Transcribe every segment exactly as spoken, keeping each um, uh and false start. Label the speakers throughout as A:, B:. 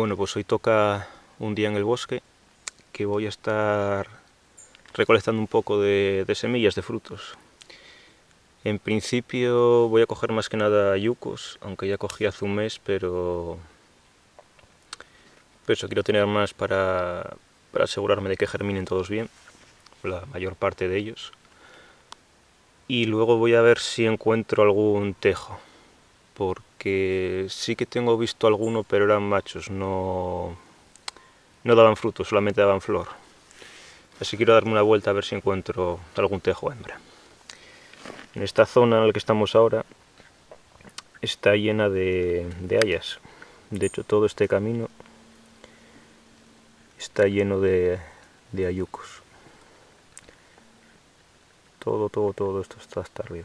A: Bueno, pues hoy toca un día en el bosque que voy a estar recolectando un poco de, de semillas de frutos. En principio voy a coger más que nada yucos, aunque ya cogí hace un mes, pero, pero eso, quiero tener más para, para asegurarme de que germinen todos bien, la mayor parte de ellos. Y luego voy a ver si encuentro algún tejo, porque sí que tengo visto alguno, pero eran machos, no, no daban frutos, solamente daban flor. Así quiero darme una vuelta a ver si encuentro algún tejo hembra. En esta zona en la que estamos ahora está llena de, de hayas. De hecho, todo este camino está lleno de, de hayucos. Todo, todo, todo esto está hasta arriba.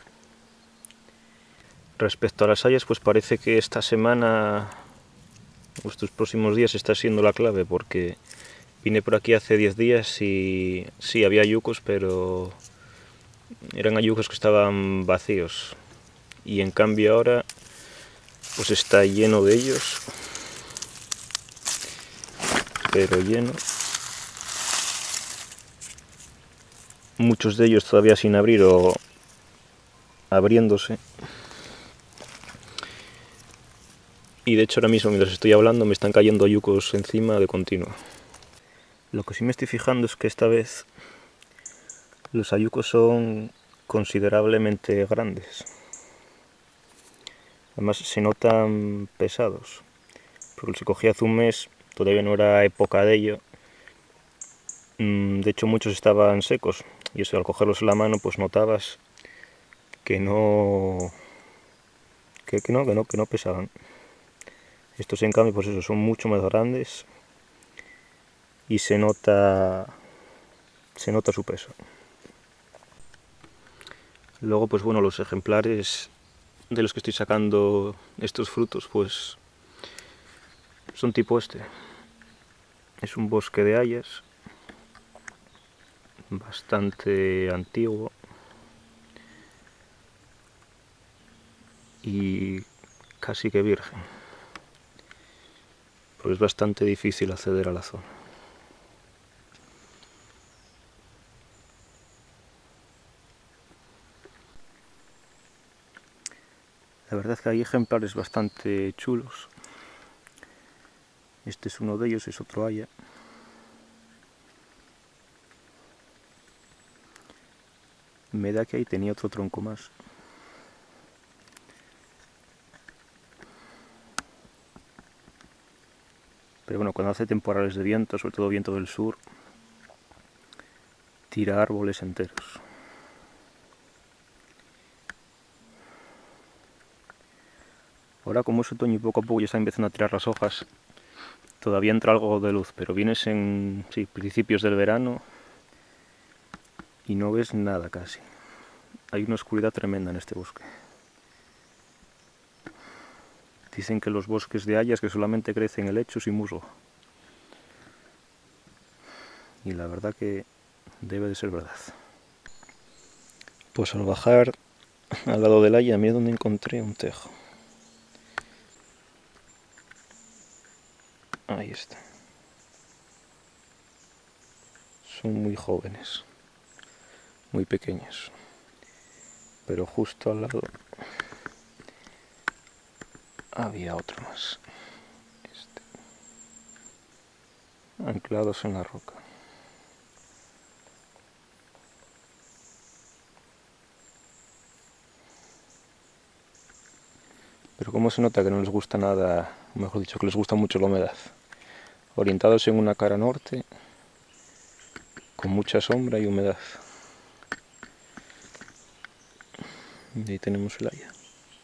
A: Respecto a las hayas, pues parece que esta semana, o estos próximos días, está siendo la clave, porque vine por aquí hace diez días y sí, había hayucos, pero eran hayucos que estaban vacíos. Y en cambio ahora, pues está lleno de ellos, pero lleno. Muchos de ellos todavía sin abrir o abriéndose. Y de hecho ahora mismo, mientras estoy hablando, me están cayendo hayucos encima de continuo. Lo que sí me estoy fijando es que esta vez los hayucos son considerablemente grandes. Además se notan pesados, porque los que cogí hace un mes todavía no era época de ello. De hecho muchos estaban secos, y eso, al cogerlos en la mano pues notabas que no que, que no, que no, que no pesaban. Estos en cambio pues eso, son mucho más grandes y se nota se nota su peso. Luego pues bueno, los ejemplares de los que estoy sacando estos frutos pues son tipo este. Es un bosque de hayas bastante antiguo y casi que virgen, porque es bastante difícil acceder a la zona. La verdad es que hay ejemplares bastante chulos. Este es uno de ellos, es otro haya. Me da que ahí tenía otro tronco más. Pero bueno, cuando hace temporales de viento, sobre todo viento del sur, tira árboles enteros. Ahora, como es otoño y poco a poco ya está empezando a tirar las hojas, todavía entra algo de luz, pero vienes en sí, principios del verano y no ves nada casi. Hay una oscuridad tremenda en este bosque. Dicen que los bosques de hayas que solamente crecen helechos y musgo. Y la verdad que debe de ser verdad. Pues al bajar al lado del haya, mira donde encontré un tejo. Ahí está. Son muy jóvenes, muy pequeños. Pero justo al lado había otro más. Este. Anclados en la roca. Pero como se nota que no les gusta nada, mejor dicho, que les gusta mucho la humedad. Orientados en una cara norte, con mucha sombra y humedad. Y ahí tenemos el haya.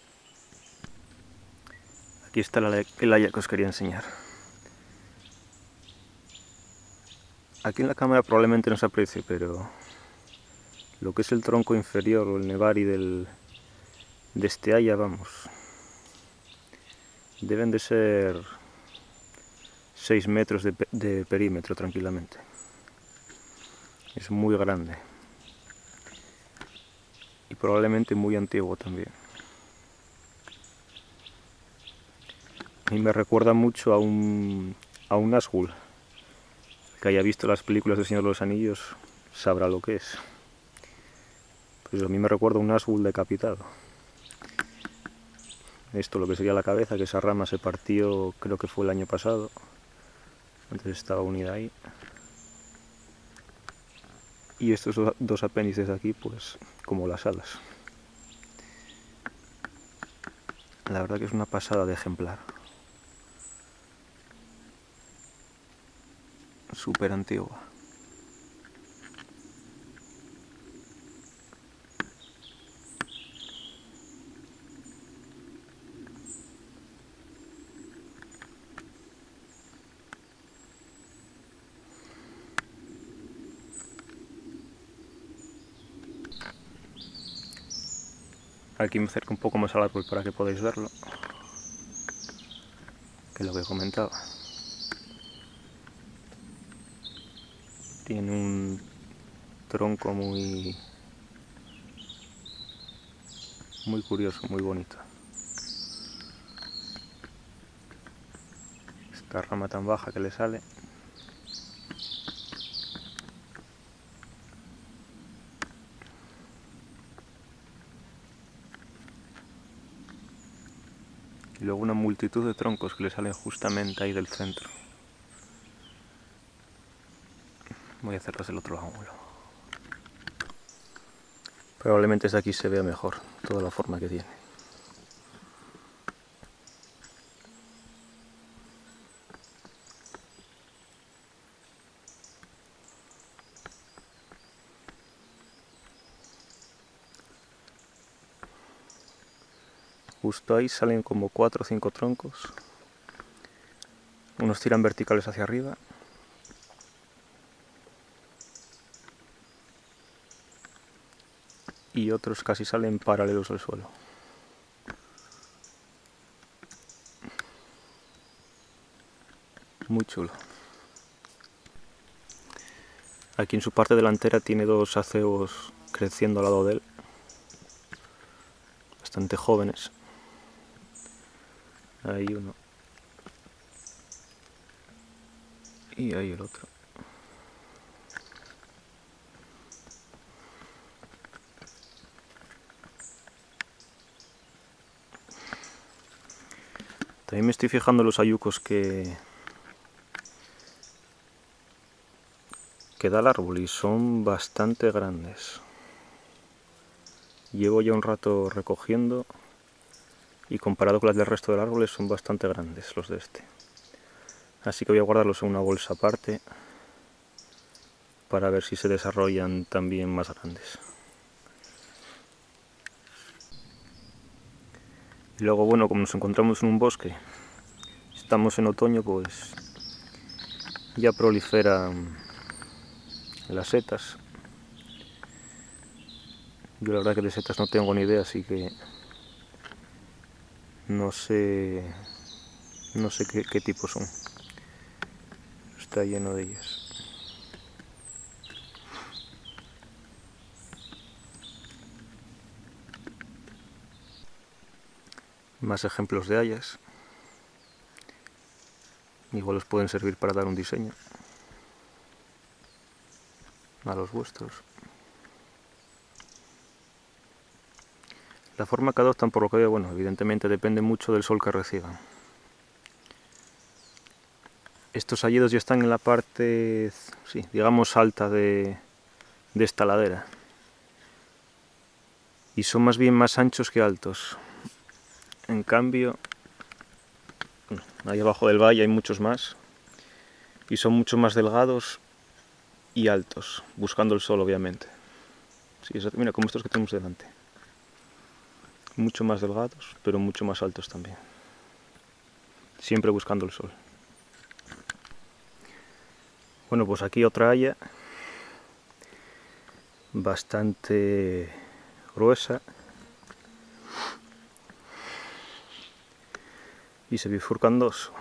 A: Aquí está el haya que os quería enseñar. Aquí en la cámara probablemente no se aprecie, pero lo que es el tronco inferior o el nevari del, de este haya, vamos, deben de ser seis metros de, de perímetro tranquilamente. Es muy grande y probablemente muy antiguo también. A mí me recuerda mucho a un, a un Nazgûl. Que haya visto las películas de Señor de los Anillos sabrá lo que es. Pues a mí me recuerda a un Nazgûl decapitado. Esto, lo que sería la cabeza, que esa rama se partió, creo que fue el año pasado. Antes estaba unida ahí. Y estos dos apéndices aquí, pues, como las alas. La verdad que es una pasada de ejemplar. Súper antigua. Aquí me acerco un poco más al árbol para que podáis verlo, que es lo que comentaba. Tiene un tronco muy, muy curioso, muy bonito. Esta rama tan baja que le sale. Y luego una multitud de troncos que le salen justamente ahí del centro. Voy a hacerlos del otro ángulo. Probablemente desde aquí se vea mejor toda la forma que tiene. Justo ahí salen como cuatro o cinco troncos. Unos tiran verticales hacia arriba. Y otros casi salen paralelos al suelo. Muy chulo. Aquí en su parte delantera tiene dos acebos creciendo al lado de él. Bastante jóvenes. Ahí uno. Y ahí el otro. También me estoy fijando en los hayucos que, que da el árbol y son bastante grandes. Llevo ya un rato recogiendo y comparado con las del resto del árbol son bastante grandes los de este. Así que voy a guardarlos en una bolsa aparte para ver si se desarrollan también más grandes. Y luego, bueno, como nos encontramos en un bosque, estamos en otoño, pues ya proliferan las setas. Yo la verdad que de setas no tengo ni idea, así que no sé, no sé qué, qué tipo son. Está lleno de ellas. Más ejemplos de hayas. Igual os pueden servir para dar un diseño a los vuestros. La forma que adoptan, por lo que veo, bueno, evidentemente depende mucho del sol que reciban. Estos hayedos ya están en la parte, sí, digamos alta de, de esta ladera. Y son más bien más anchos que altos. En cambio, ahí abajo del valle hay muchos más. Y son mucho más delgados y altos, buscando el sol, obviamente. Sí, eso, mira, como estos que tenemos delante. Mucho más delgados, pero mucho más altos también. Siempre buscando el sol. Bueno, pues aquí otra haya. Bastante gruesa. Y se bifurcan dos.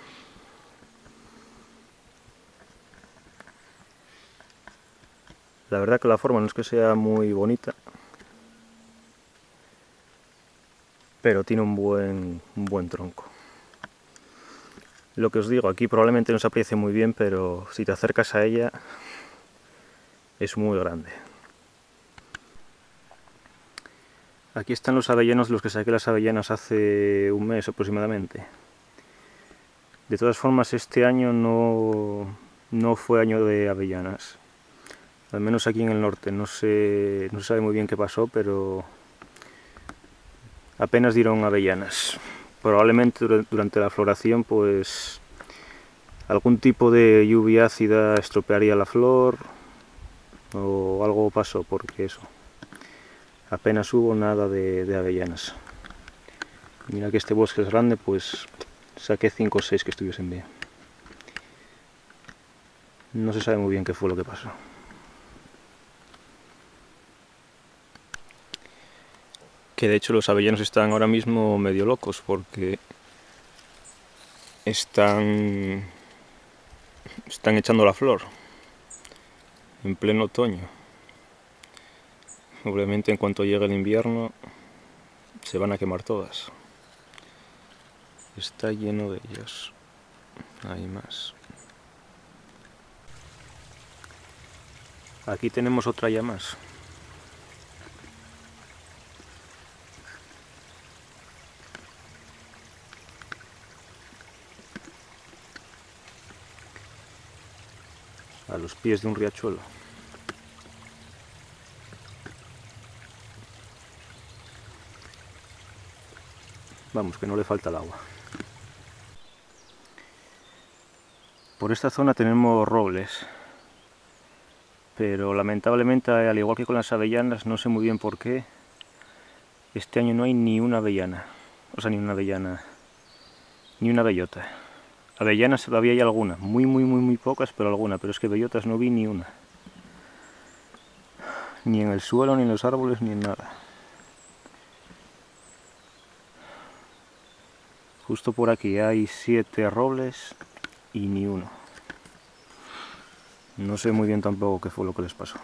A: La verdad que la forma no es que sea muy bonita, pero tiene un buen, un buen tronco. Lo que os digo, aquí probablemente no se aprecie muy bien, pero si te acercas a ella es muy grande. Aquí están los avellanos, los que saqué las avellanas hace un mes aproximadamente. De todas formas, este año no, no fue año de avellanas. Al menos aquí en el norte. No sé, no se sabe muy bien qué pasó, pero apenas dieron avellanas. Probablemente durante la floración, pues algún tipo de lluvia ácida estropearía la flor o algo pasó, porque eso, apenas hubo nada de, de avellanas. Mira que este bosque es grande, pues saqué cinco o seis que estuviesen bien. No se sabe muy bien qué fue lo que pasó. Que de hecho los avellanos están ahora mismo medio locos porque están, están echando la flor en pleno otoño. Obviamente en cuanto llegue el invierno se van a quemar todas. Está lleno de ellas. Hay más. Aquí tenemos otra ya más. A los pies de un riachuelo. Vamos, que no le falta el agua. Por esta zona tenemos robles, pero lamentablemente, al igual que con las avellanas, no sé muy bien por qué, este año no hay ni una avellana, o sea, ni una avellana, ni una bellota. Avellanas había hay alguna, muy muy muy muy pocas, pero alguna, pero es que bellotas no vi ni una. Ni en el suelo, ni en los árboles, ni en nada. Justo por aquí hay siete robles y ni uno. No sé muy bien tampoco qué fue lo que les pasó.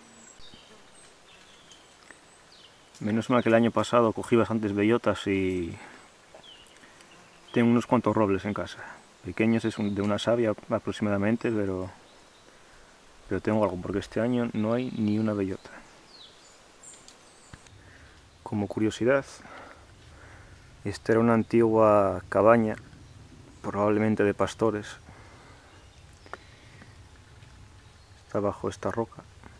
A: Menos mal que el año pasado cogí bastantes bellotas y tengo unos cuantos robles en casa. Pequeños, es de una savia aproximadamente, pero, pero tengo algo, porque este año no hay ni una bellota. Como curiosidad, esta era una antigua cabaña, probablemente de pastores. Está bajo esta roca.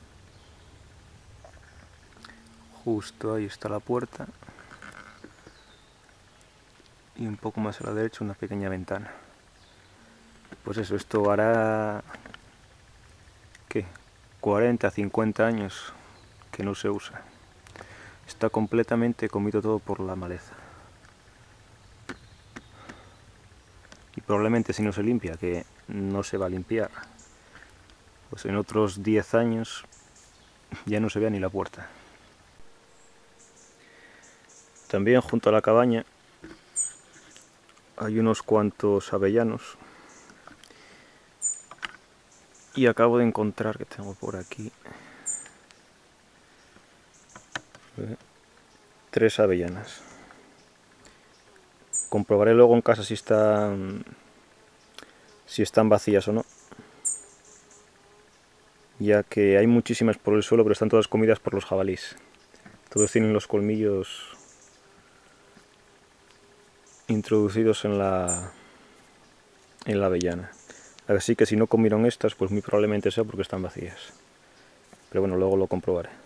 A: Justo ahí está la puerta. Y un poco más a la derecha una pequeña ventana. Pues eso, esto hará... ¿qué? cuarenta, cincuenta años que no se usa. Está completamente comido todo por la maleza. Y probablemente si no se limpia, que no se va a limpiar, pues en otros diez años ya no se vea ni la puerta. También junto a la cabaña hay unos cuantos avellanos. Y acabo de encontrar, que tengo por aquí, tres avellanas. Comprobaré luego en casa si están, si están vacías o no. Ya que hay muchísimas por el suelo, pero están todas comidas por los jabalíes. Todos tienen los colmillos introducidos en la, en la avellana. Así que si no comieron estas, pues muy probablemente sea porque están vacías. Pero bueno, luego lo comprobaré.